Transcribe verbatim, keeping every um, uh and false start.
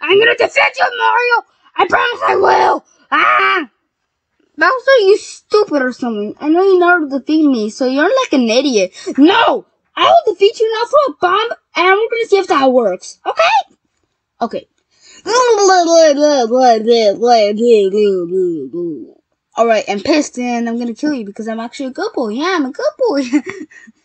I'm gonna defeat you, Mario! I promise I will! Ah! Bowser, you stupid or something. I know you never defeat me, so you're like an idiot. No! I will defeat you now for a bomb, and we're gonna see if that works. Okay? Okay. Alright, and Piston, I'm gonna kill you because I'm actually a good boy. Yeah, I'm a good boy.